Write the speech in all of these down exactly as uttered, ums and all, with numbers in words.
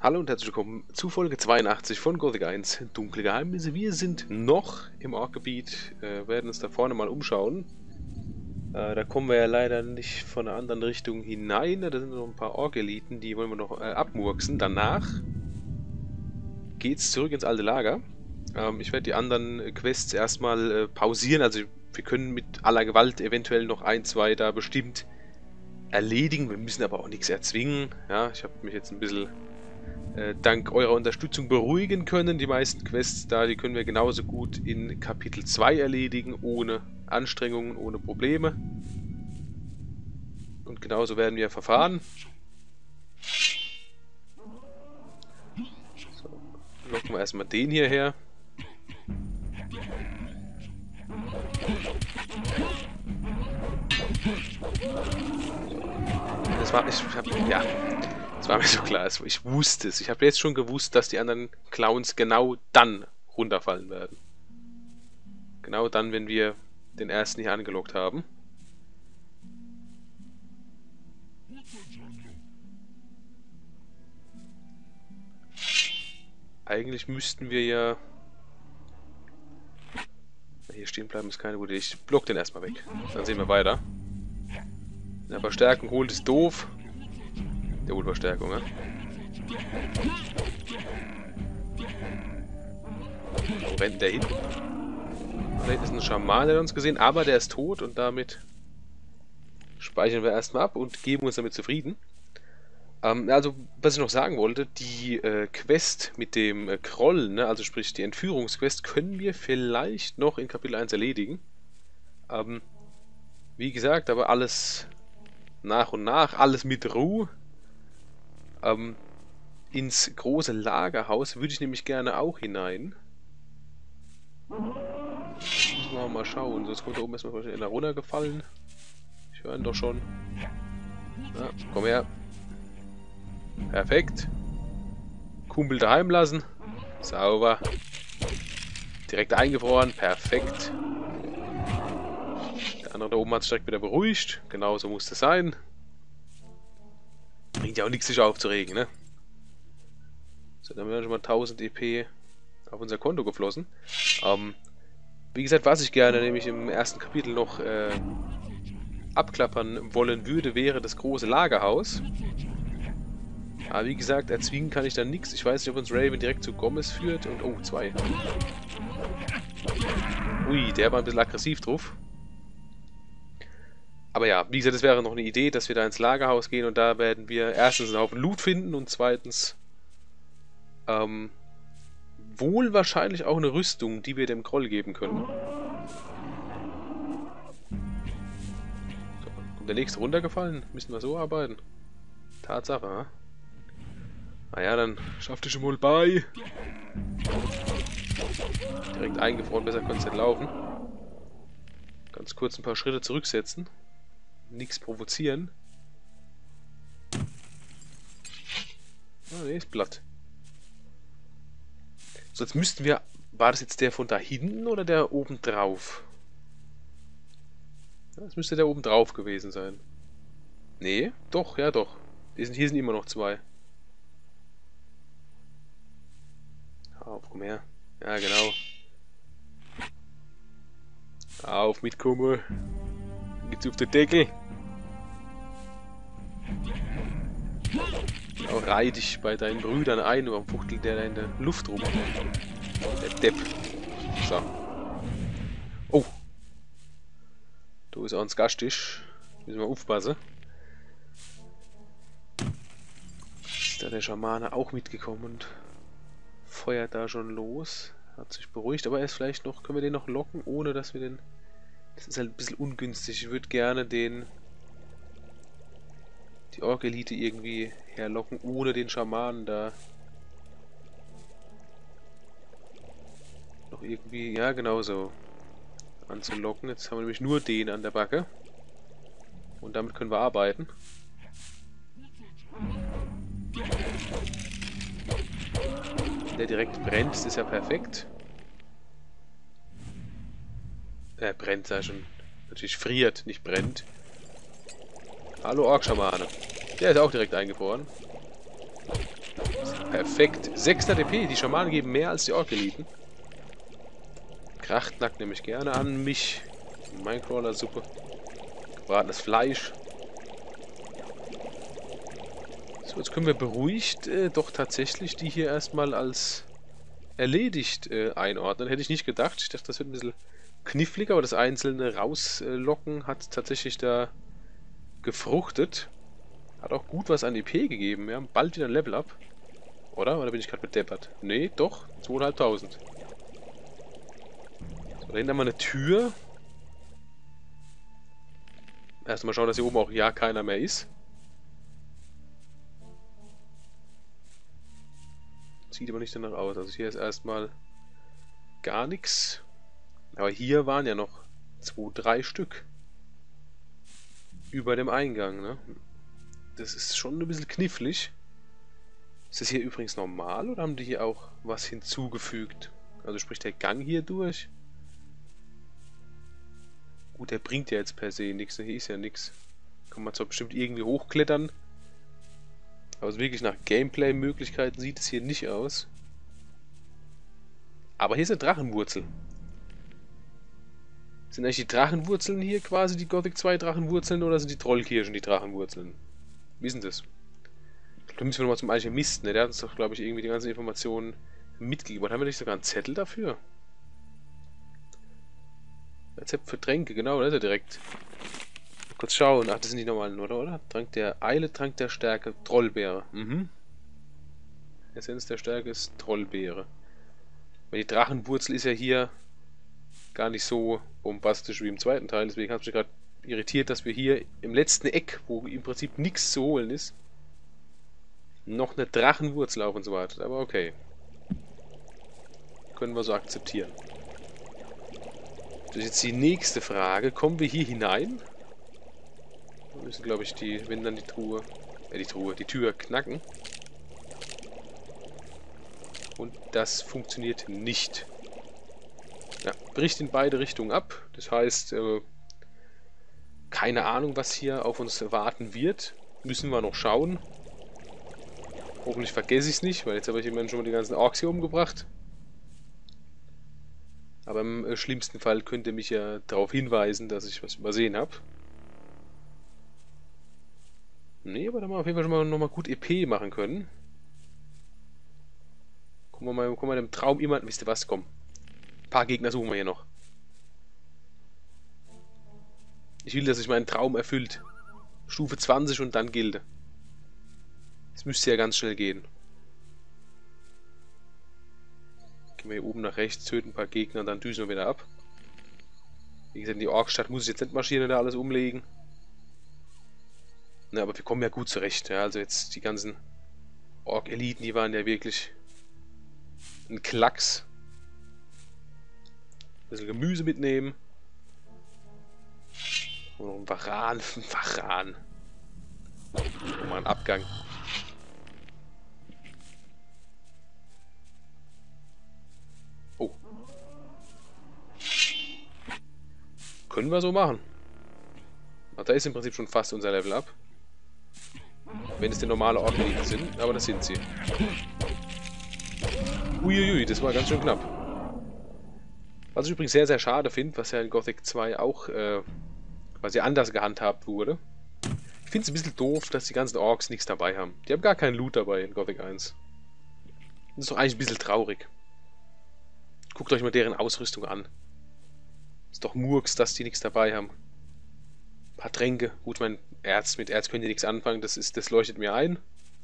Hallo und herzlich willkommen zu Folge zweiundachtzig von Gothic eins, Dunkle Geheimnisse. Wir sind noch im Orkgebiet, äh, werden uns da vorne mal umschauen. Äh, da kommen wir ja leider nicht von einer anderen Richtung hinein, da sind noch ein paar Ork-Eliten, die wollen wir noch äh, abmurksen. Danach geht's zurück ins alte Lager. Ähm, ich werde die anderen Quests erstmal äh, pausieren, also wir können mit aller Gewalt eventuell noch ein, zwei da bestimmt erledigen. Wir müssen aber auch nichts erzwingen. Ja, ich habe mich jetzt ein bisschen dank eurer Unterstützung beruhigen können. Die meisten Quests da, die können wir genauso gut in Kapitel zwei erledigen, ohne Anstrengungen, ohne Probleme. Und genauso werden wir verfahren. So, locken wir erstmal den hierher. Das war, ich hab, ja, das war mir so klar, ich wusste es. Ich habe jetzt schon gewusst, dass die anderen Clowns genau dann runterfallen werden. Genau dann, wenn wir den ersten hier angelockt haben. Eigentlich müssten wir ja... Hier stehen bleiben ist keine gute Idee. Ich block den erstmal weg. Dann sehen wir weiter. Ja, Verstärkung holt ist doof. Der holt Verstärkung, ne? Wo rennt der hin? Da hinten ist ein Schaman, der hat uns gesehen, aber der ist tot und damit speichern wir erstmal ab und geben uns damit zufrieden. Ähm, also, was ich noch sagen wollte, die äh, Quest mit dem äh, Kroll, ne, also sprich die Entführungsquest, können wir vielleicht noch in Kapitel eins erledigen. Ähm, wie gesagt, aber alles nach und nach, alles mit Ruhe. Ähm, ins große Lagerhaus würde ich nämlich gerne auch hinein. Müssen wir mal schauen, sonst kommt da oben erstmal einer runtergefallen. Ich höre ihn doch schon. Ja, komm her. Perfekt. Kumpel daheim lassen. Sauber. Direkt eingefroren. Perfekt. Der andere da oben hat sich direkt wieder beruhigt. Genauso muss es sein. Bringt ja auch nichts, sich aufzuregen, ne? So, dann haben wir schon mal tausend E P auf unser Konto geflossen. Ähm, wie gesagt, was ich gerne nämlich im ersten Kapitel noch äh, abklappern wollen würde, wäre das große Lagerhaus. Aber wie gesagt, erzwingen kann ich da nichts. Ich weiß nicht, ob uns Raven direkt zu Gomez führt. Und oh, zwei. Ui, der war ein bisschen aggressiv drauf. Aber ja, wie gesagt, das wäre noch eine Idee, dass wir da ins Lagerhaus gehen und da werden wir erstens einen Haufen Loot finden und zweitens ähm, wohl wahrscheinlich auch eine Rüstung, die wir dem Kroll geben können. So, kommt der nächste runtergefallen? Müssen wir so arbeiten? Tatsache, ha? Naja, dann schaff dich schon mal bei. Direkt eingefroren, besser konnte es nicht laufen. Ganz kurz ein paar Schritte zurücksetzen. Nichts provozieren. Ah, ne, ist platt. So, jetzt müssten wir... War das jetzt der von da hinten oder der oben drauf? Das müsste der oben drauf gewesen sein. Nee, doch, ja doch. Hier sind, hier sind immer noch zwei. Auf, komm her. Ja, genau. Auf, mitkommen. Dann geht's auf den Deckel. Auch reih dich bei deinen Brüdern ein, warum fuchtelt der da in der Luft rum? Der Depp. So. Oh. Da ist auch ein Gastisch. Müssen wir aufpassen. Ist da der Schamane auch mitgekommen und feuert da schon los. Hat sich beruhigt, aber er ist vielleicht noch... Können wir den noch locken, ohne dass wir den... Das ist halt ein bisschen ungünstig. Ich würde gerne den... Die Ork-Elite irgendwie herlocken, ohne den Schamanen da... Noch irgendwie... Ja, genau so. Anzulocken. Jetzt haben wir nämlich nur den an der Backe. Und damit können wir arbeiten. Der direkt brennt, das ist ja perfekt. Er brennt ja schon. Natürlich friert, nicht brennt. Hallo Ork-Schamane. Der ist auch direkt eingefroren. Perfekt. sechshundert D P. Die Schamanen geben mehr als die Ork-Eliten. Krachtknack nehme ich gerne an mich. Minecrawler-Suppe. Gebratenes Fleisch. So, jetzt können wir beruhigt äh, doch tatsächlich die hier erstmal als erledigt äh, einordnen. Hätte ich nicht gedacht. Ich dachte, das wird ein bisschen kniffliger, aber das einzelne Rauslocken hat tatsächlich da gefruchtet. Hat auch gut was an E P gegeben. Wir haben bald wieder ein Level up. Oder? Oder bin ich gerade bedeppert? Nee, doch. zweitausendfünfhundert. So, da hinten haben wir eine Tür. Erstmal schauen, dass hier oben auch ja keiner mehr ist. Sieht aber nicht danach aus. Also hier ist erstmal gar nichts. Aber hier waren ja noch zwei, drei Stück. Über dem Eingang, ne? Das ist schon ein bisschen knifflig. Ist das hier übrigens normal oder haben die hier auch was hinzugefügt? Also sprich der Gang hier durch? Gut, der bringt ja jetzt per se nichts. Hier ist ja nichts. Kann man zwar bestimmt irgendwie hochklettern. Aber so wirklich nach Gameplay-Möglichkeiten sieht es hier nicht aus. Aber hier ist eine Drachenwurzel. Sind eigentlich die Drachenwurzeln hier quasi die Gothic zwei Drachenwurzeln oder sind die Trollkirschen die Drachenwurzeln? Wie ist denn das? Da müssen wir nochmal zum Alchemisten, ne? Der hat uns doch, glaube ich, irgendwie die ganzen Informationen mitgegeben. Haben wir nicht sogar einen Zettel dafür? Rezept für Tränke, genau, da ist er direkt. Mal kurz schauen. Ach, das sind die normalen, oder? oder? Trank der Eile, Trank der Stärke, Trollbeere. Mhm. Essenz der Stärke ist Trollbeere. Weil die Drachenwurzel ist ja hier gar nicht so bombastisch wie im zweiten Teil. Deswegen hat mich gerade irritiert, dass wir hier im letzten Eck, wo im Prinzip nichts zu holen ist, noch eine Drachenwurzel auf uns wartet. Aber okay. Können wir so akzeptieren. Das ist jetzt die nächste Frage. Kommen wir hier hinein? Wir müssen, glaube ich, die, wenn dann die Truhe, äh, die Truhe, die Tür knacken. Und das funktioniert nicht. Ja, bricht in beide Richtungen ab. Das heißt, äh, keine Ahnung, was hier auf uns warten wird. Müssen wir noch schauen. Hoffentlich vergesse ich es nicht, weil jetzt habe ich immerhin schon mal die ganzen Orks hier umgebracht. Aber im äh, schlimmsten Fall könnt ihr mich ja darauf hinweisen, dass ich was übersehen habe. Nee, aber da haben wir auf jeden Fall schon mal nochmal gut E P machen können. Gucken wir mal, gucken wir mal dem Traum jemanden, wisst ihr was, komm. Ein paar Gegner suchen wir hier noch. Ich will, dass sich mein Traum erfüllt. Stufe zwanzig und dann Gilde. Das müsste ja ganz schnell gehen. Gehen wir hier oben nach rechts, töten ein paar Gegner und dann düsen wir wieder ab. Wie gesagt, in die Orkstadt muss ich jetzt nicht marschieren und da alles umlegen. Na, aber wir kommen ja gut zurecht. Ja, also jetzt die ganzen Ork-Eliten, die waren ja wirklich ein Klacks. Ein bisschen Gemüse mitnehmen. Und noch ein Varan. Ein Varan. Und mal einen Abgang. Oh. Können wir so machen. Ach, da ist im Prinzip schon fast unser Level up. Wenn es die normale Ork-Eliten sind, aber das sind sie. Uiuiui, das war ganz schön knapp. Was ich übrigens sehr, sehr schade finde, was ja in Gothic zwei auch äh, quasi anders gehandhabt wurde. Ich finde es ein bisschen doof, dass die ganzen Orks nichts dabei haben. Die haben gar keinen Loot dabei in Gothic eins. Das ist doch eigentlich ein bisschen traurig. Guckt euch mal deren Ausrüstung an. Ist doch Murks, dass die nichts dabei haben. Ein paar Tränke. Gut, mein Erz, mit Erz könnt ihr nichts anfangen, das, ist, das leuchtet mir ein.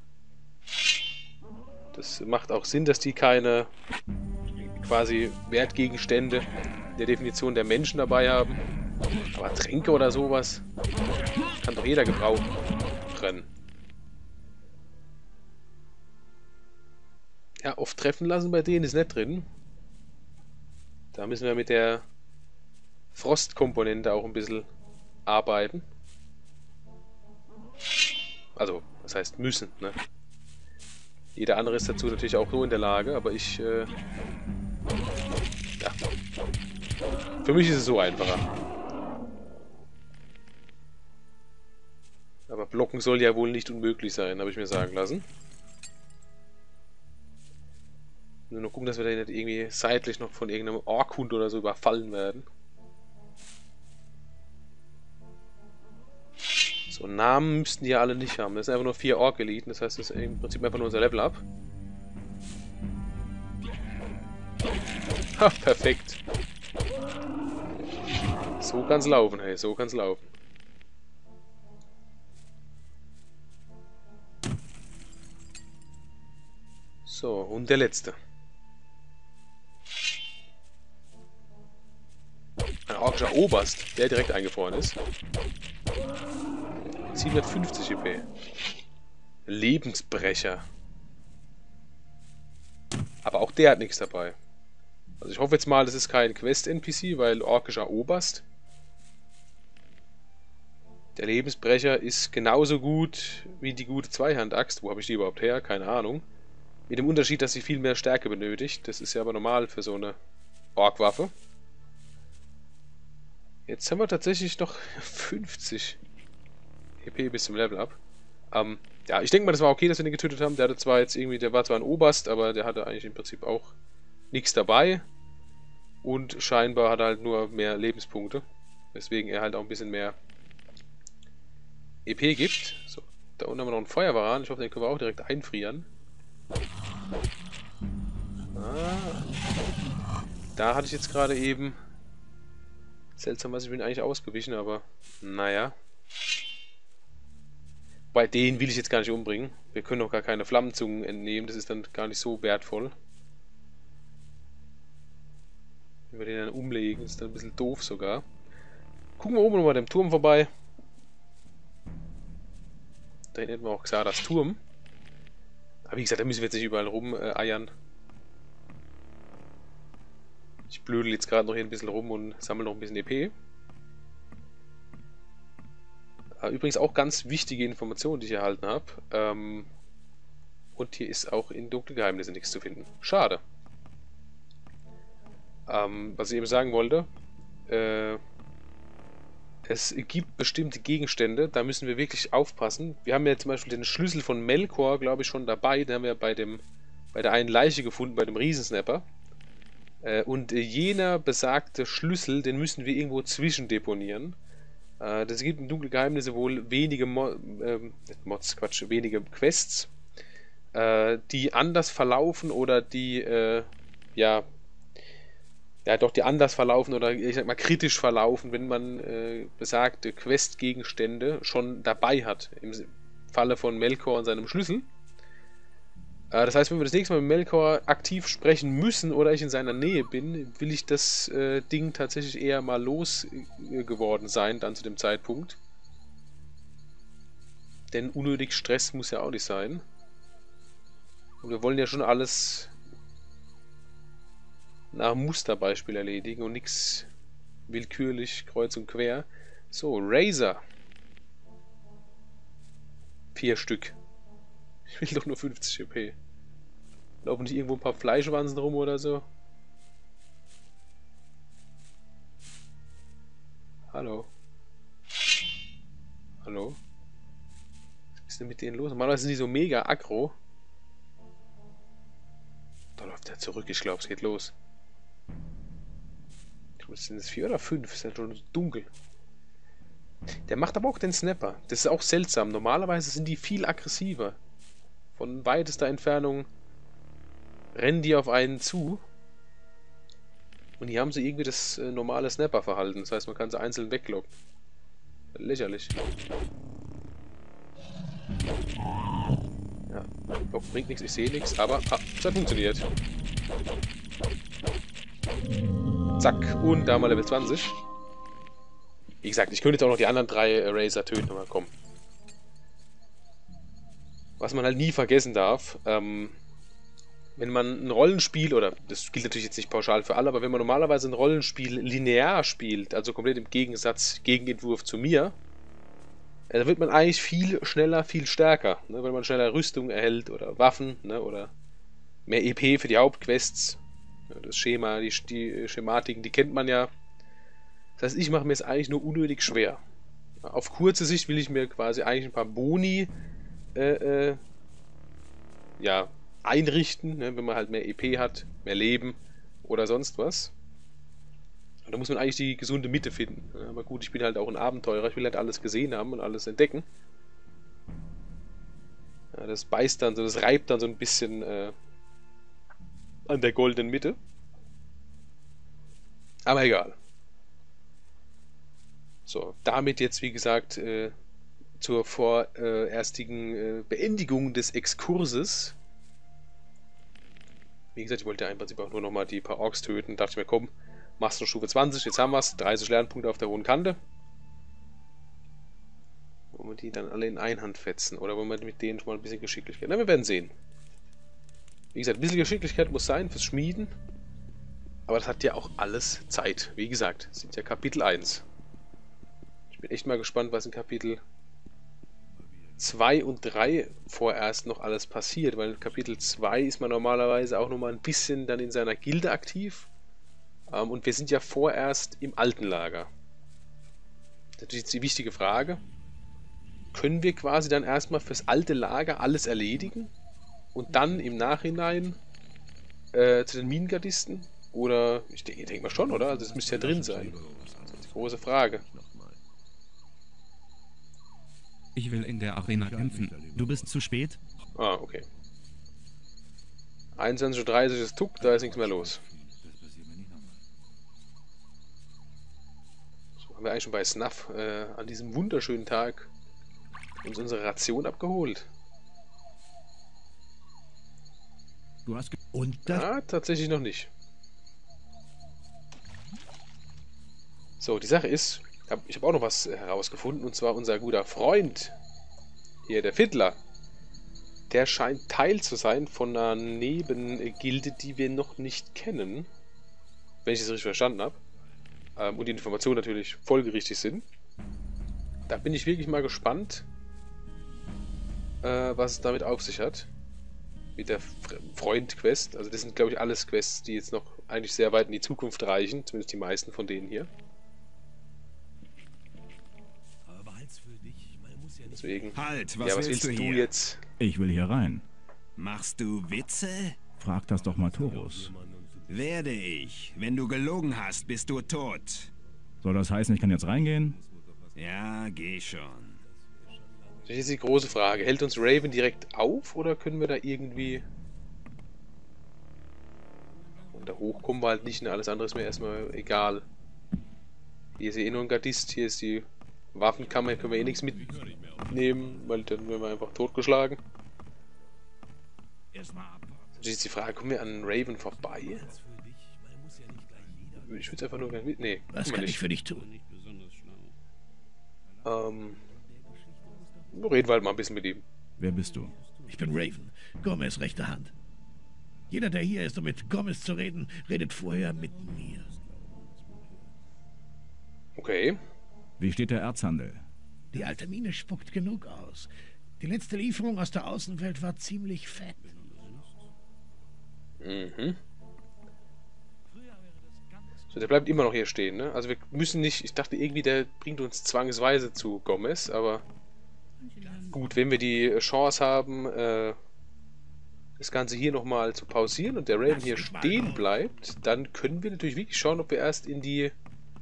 Das macht auch Sinn, dass die keine quasi Wertgegenstände der Definition der Menschen dabei haben. Aber Tränke oder sowas kann doch jeder gebrauchen. Ja, oft treffen lassen bei denen ist nicht drin. Da müssen wir mit der Frostkomponente auch ein bisschen arbeiten. Also, das heißt müssen, ne? Jeder andere ist dazu natürlich auch so in der Lage, aber ich, äh, ja. Für mich ist es so einfacher. Aber blocken soll ja wohl nicht unmöglich sein, habe ich mir sagen lassen. Nur noch gucken, dass wir da nicht irgendwie seitlich noch von irgendeinem Orkhund oder so überfallen werden. So, Namen müssten die ja alle nicht haben. Das sind einfach nur vier Ork-Eliten, das heißt, das ist im Prinzip einfach nur unser Level-Up. Ha, perfekt. So kann's laufen, hey, so kann's laufen. So, und der letzte. Ein orkischer Oberst, der direkt eingefroren ist. siebenhundertfünfzig E P. Lebensbrecher. Aber auch der hat nichts dabei. Also ich hoffe jetzt mal, das ist kein Quest-N P C, weil orkischer Oberst. Der Lebensbrecher ist genauso gut wie die gute Zweihandaxt. Wo habe ich die überhaupt her? Keine Ahnung. Mit dem Unterschied, dass sie viel mehr Stärke benötigt. Das ist ja aber normal für so eine Orkwaffe. Jetzt haben wir tatsächlich noch fünfzig E P bis zum Level Up. Ähm, ja, ich denke mal, das war okay, dass wir den getötet haben. Der hatte zwar jetzt irgendwie, der war zwar ein Oberst, aber der hatte eigentlich im Prinzip auch nichts dabei. Und scheinbar hat er halt nur mehr Lebenspunkte. Weswegen er halt auch ein bisschen mehr E P gibt. So, da unten haben wir noch einen Feuerwaran. Ich hoffe, den können wir auch direkt einfrieren. Ah, da hatte ich jetzt gerade eben... Seltsam, was ich bin eigentlich ausgewichen, aber naja. Bei denen will ich jetzt gar nicht umbringen. Wir können auch gar keine Flammenzungen entnehmen, das ist dann gar nicht so wertvoll. Wenn wir den dann umlegen, ist dann ein bisschen doof sogar. Gucken wir oben nochmal dem Turm vorbei. Da hinten hätten wir auch Xardas Turm. Aber wie gesagt, da müssen wir jetzt nicht überall rum äh, eiern. Ich blödel jetzt gerade noch hier ein bisschen rum und sammle noch ein bisschen E P. Übrigens auch ganz wichtige Informationen, die ich erhalten habe. Ähm, und hier ist auch in Dunkle Geheimnisse nichts zu finden. Schade. Ähm, was ich eben sagen wollte. Äh, es gibt bestimmte Gegenstände, da müssen wir wirklich aufpassen. Wir haben ja zum Beispiel den Schlüssel von Melkor, glaube ich, schon dabei. Den haben wir bei, dem, bei der einen Leiche gefunden, bei dem Riesensnapper. Und jener besagte Schlüssel, den müssen wir irgendwo zwischendeponieren. Das gibt in Dunkle Geheimnisse wohl wenige Mo äh, Mods, Quatsch, wenige Quests, äh, die anders verlaufen oder die, äh, ja, ja doch, die anders verlaufen oder ich sag mal kritisch verlaufen, wenn man äh, besagte Questgegenstände schon dabei hat. Im Falle von Melkor und seinem Schlüssel. Das heißt, wenn wir das nächste Mal mit Melkor aktiv sprechen müssen oder ich in seiner Nähe bin, will ich das äh, Ding tatsächlich eher mal losgeworden äh, sein, dann zu dem Zeitpunkt. Denn unnötig Stress muss ja auch nicht sein. Und wir wollen ja schon alles nach Musterbeispiel erledigen und nichts willkürlich kreuz und quer. So, Razor. Vier Stück. Ich will doch nur fünfzig E P. Laufen nicht irgendwo ein paar Fleischwanzen rum oder so? Hallo? Hallo? Was ist denn mit denen los? Normalerweise sind die so mega aggro. Da läuft er zurück, ich glaube, es geht los. Ich glaube, sind es vier oder fünf? Ist ja schon dunkel. Der macht aber auch den Snapper. Das ist auch seltsam. Normalerweise sind die viel aggressiver. Von weitester Entfernung rennen die auf einen zu. Und hier haben sie irgendwie das äh, normale Snapper-Verhalten. Das heißt, man kann sie einzeln weglocken. Lächerlich. Ja, Lock bringt nichts, ich sehe nichts, aber ah, es hat funktioniert. Zack, und da haben wir Level zwanzig. Wie gesagt, ich könnte jetzt auch noch die anderen drei äh, Razor töten, aber komm. Was man halt nie vergessen darf, ähm, wenn man ein Rollenspiel, oder das gilt natürlich jetzt nicht pauschal für alle, aber wenn man normalerweise ein Rollenspiel linear spielt, also komplett im Gegensatz, Gegenentwurf zu mir, äh, da wird man eigentlich viel schneller, viel stärker, ne, weil man schneller Rüstung erhält oder Waffen, ne, oder mehr E P für die Hauptquests. Ja, das Schema, die, die Schematiken, die kennt man ja. Das heißt, ich mache mir es eigentlich nur unnötig schwer. Auf kurze Sicht will ich mir quasi eigentlich ein paar Boni äh, äh, ja, einrichten, ne, wenn man halt mehr E P hat, mehr Leben oder sonst was. Und da muss man eigentlich die gesunde Mitte finden. Ne? Aber gut, ich bin halt auch ein Abenteurer, ich will halt alles gesehen haben und alles entdecken. Ja, das beißt dann so, das reibt dann so ein bisschen äh, an der goldenen Mitte. Aber egal. So, damit jetzt wie gesagt äh, zur vorerstigen äh, Beendigung des Exkurses. Wie gesagt, ich wollte ja im Prinzip auch nur nochmal die paar Orks töten. Dachte ich mir, komm, machst du Stufe zwanzig, jetzt haben wir es. dreißig Lernpunkte auf der hohen Kante. Wollen wir die dann alle in Einhand fetzen? Oder wollen wir mit denen schon mal ein bisschen Geschicklichkeit? Na, wir werden sehen. Wie gesagt, ein bisschen Geschicklichkeit muss sein fürs Schmieden. Aber das hat ja auch alles Zeit. Wie gesagt, das sind ja Kapitel eins. Ich bin echt mal gespannt, was in Kapitel zwei und drei vorerst noch alles passiert. Weil in Kapitel zwei ist man normalerweise auch nochmal ein bisschen dann in seiner Gilde aktiv. Ähm, und wir sind ja vorerst im alten Lager. Das ist jetzt die wichtige Frage. Können wir quasi dann erstmal fürs alte Lager alles erledigen und dann im Nachhinein äh, zu den Minengardisten? Oder, ich denke denk mal schon, oder? Also das müsste ja drin sein. Das ist die große Frage. Ich will in der Arena kämpfen. Du bist zu spät? Ah, okay. einundzwanzig Uhr dreißig ist Tuck, da ist nichts mehr los. So, haben wir eigentlich schon bei Snuff äh, an diesem wunderschönen Tag uns unsere Ration abgeholt. Du hast und das Ah, tatsächlich noch nicht. So, die Sache ist, ich habe auch noch was herausgefunden, und zwar unser guter Freund, hier der Fiddler, der scheint Teil zu sein von einer Nebengilde, die wir noch nicht kennen, wenn ich das richtig verstanden habe, ähm, und die Informationen natürlich folgerichtig sind. Da bin ich wirklich mal gespannt, äh, was es damit auf sich hat, mit der Freund-Quest. Also das sind, glaube ich, alles Quests, die jetzt noch eigentlich sehr weit in die Zukunft reichen, zumindest die meisten von denen hier. Deswegen. Halt, was, ja, was willst, willst du, du hier? jetzt? Ich will hier rein. Machst du Witze? Frag das doch mal Torus. Werde ich. Wenn du gelogen hast, bist du tot. Soll das heißen, ich kann jetzt reingehen? Ja, geh schon. Das ist jetzt die große Frage. Hält uns Raven direkt auf oder können wir da irgendwie... Und da hoch kommen wir halt nicht, und alles andere ist mir erstmal egal. Hier ist eh nur ein Gardist, hier ist die Waffenkammer, hier können wir eh nichts mitnehmen, weil dann werden wir einfach totgeschlagen. Das ist jetzt die Frage, kommen wir an Raven vorbei? Ich würde es einfach nur gerne mit... Nee, was kann ich für dich tun? Ähm... Reden wir halt mal ein bisschen mit ihm. Wer bist du? Ich bin Raven, Gomez rechte Hand. Jeder, der hier ist, um mit Gomez zu reden, redet vorher mit mir. Okay. Wie steht der Erzhandel? Die alte Mine spuckt genug aus. Die letzte Lieferung aus der Außenwelt war ziemlich fett. Mhm. So, der bleibt immer noch hier stehen, ne? Also wir müssen nicht... Ich dachte irgendwie, der bringt uns zwangsweise zu Gomez, aber... Gut, wenn wir die Chance haben, äh, das Ganze hier nochmal zu pausieren und der Raven hier stehen bleibt, dann können wir natürlich wirklich schauen, ob wir erst in die...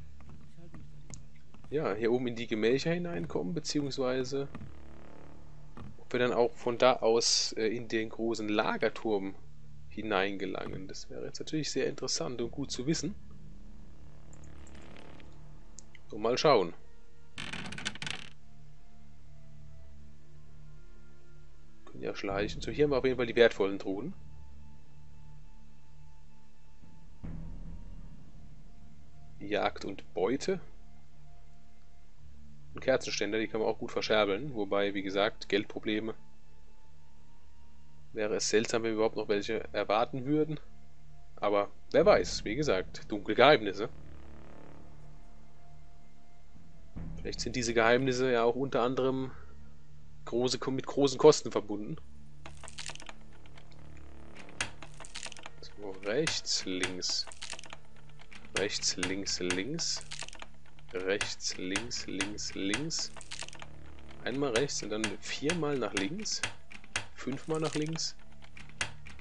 Ja, hier oben in die Gemächer hineinkommen, beziehungsweise ob wir dann auch von da aus äh, in den großen Lagerturm hineingelangen. Das wäre jetzt natürlich sehr interessant und gut zu wissen. So, mal schauen. Können ja schleichen. So, hier haben wir auf jeden Fall die wertvollen Truhen. Jagd und Beute. Und Kerzenständer, die kann man auch gut verscherbeln. Wobei, wie gesagt, Geldprobleme. Wäre es seltsam, wenn wir überhaupt noch welche erwarten würden. Aber wer weiß, wie gesagt, dunkle Geheimnisse. Vielleicht sind diese Geheimnisse ja auch unter anderem große, mit großen Kosten verbunden. So, rechts, links. Rechts, links, links. Rechts, links, links, links. Einmal rechts und dann viermal nach links. Fünfmal nach links.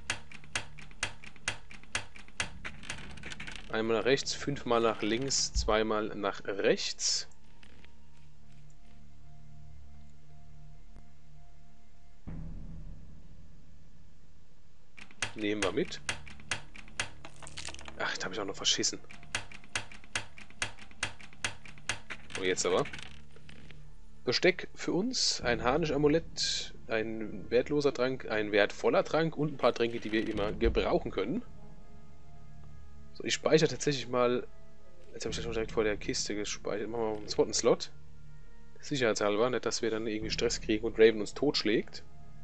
Einmal nach rechts, fünfmal nach links, zweimal nach rechts. Nehmen wir mit. Ach, da habe ich auch noch verschissen. So, jetzt aber. Besteck für uns, ein Harnisch-Amulett, ein wertloser Trank, ein wertvoller Trank und ein paar Tränke, die wir immer gebrauchen können. So, ich speichere tatsächlich mal. Jetzt habe ich das schon direkt vor der Kiste gespeichert. Machen wir mal einen zweiten Slot. Sicherheitshalber, nicht, dass wir dann irgendwie Stress kriegen und Raven uns totschlägt.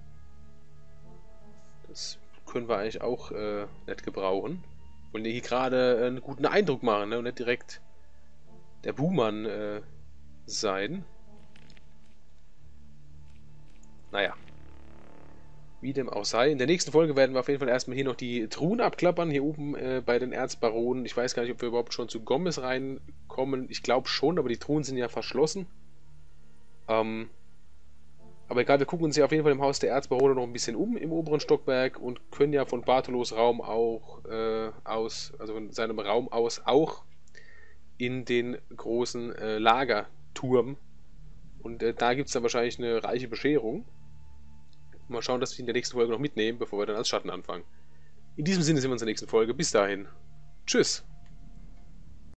Das können wir eigentlich auch äh, nicht gebrauchen. Wollen hier gerade einen guten Eindruck machen, ne? Und nicht direkt der Buhmann äh, sein. Naja. Wie dem auch sei. In der nächsten Folge werden wir auf jeden Fall erstmal hier noch die Truhen abklappern. Hier oben äh, bei den Erzbaronen. Ich weiß gar nicht, ob wir überhaupt schon zu Gomez reinkommen. Ich glaube schon, aber die Truhen sind ja verschlossen. Ähm, aber egal, wir gucken uns hier auf jeden Fall im Haus der Erzbarone noch ein bisschen um im oberen Stockwerk und können ja von Bartolos Raum auch äh, aus, also von seinem Raum aus auch in den großen äh, Lagerturm. Und äh, da gibt es dann wahrscheinlich eine reiche Bescherung. Mal schauen, dass wir in der nächsten Folge noch mitnehmen, bevor wir dann als Schatten anfangen. In diesem Sinne sehen wir uns in der nächsten Folge. Bis dahin. Tschüss.